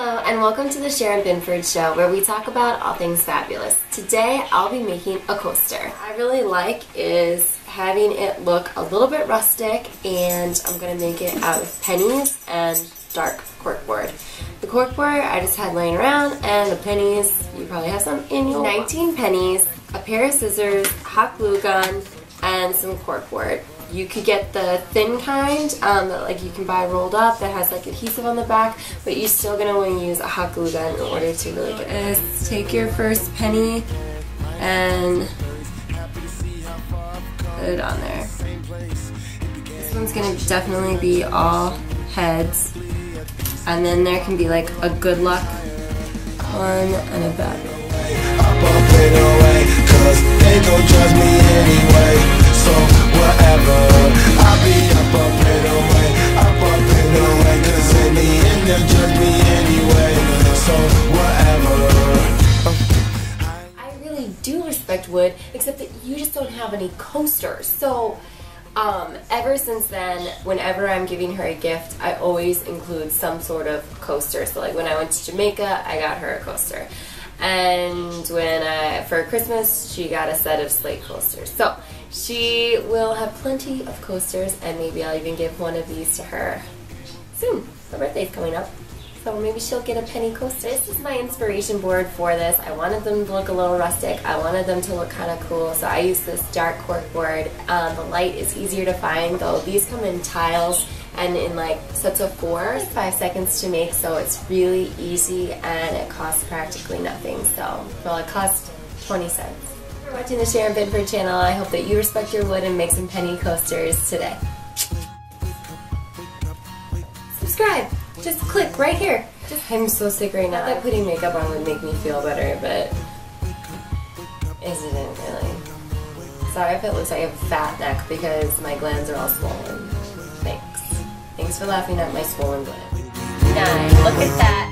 Hello and welcome to the Sharon Binford Show, where we talk about all things fabulous. Today I'll be making a coaster. What I really like is having it look a little bit rustic, and I'm going to make it out of pennies and dark corkboard. The corkboard I just had laying around, and the pennies, you probably have some in your 19 pennies, a pair of scissors, hot glue gun, and some corkboard. You could get the thin kind that like you can buy rolled up that has like adhesive on the back, but you're still going to want to use a hot glue gun in order to really get it. Take your first penny and put it on there. This one's going to definitely be all heads, and then there can be like a good luck one and a bad one. So whatever, I'll be up and away, cause in the end they'll judge me anyway, so whatever. I really do respect wood, except that you just don't have any coasters. So ever since then, whenever I'm giving her a gift, I always include some sort of coaster. So like when I went to Jamaica, I got her a coaster. And when for Christmas, she got a set of slate coasters. So she will have plenty of coasters, and maybe I'll even give one of these to her soon. Her birthday's coming up, so maybe she'll get a penny coaster. This is my inspiration board for this. I wanted them to look a little rustic. I wanted them to look kind of cool, so I used this dark corkboard. The light is easier to find, though. These come in tiles and in like sets of 4. 5 seconds to make, so it's really easy, and it costs practically nothing. So, well, it cost 20 cents. If you're watching the Sharon Binford channel, I hope that you respect your wood and make some penny coasters today. Subscribe! Just click right here. I'm so sick right now. I thought putting makeup on would make me feel better, but it didn't really. Sorry if it looks like I have a fat neck because my glands are all swollen. Thanks for laughing at my swollen gland. Nice. Look at that.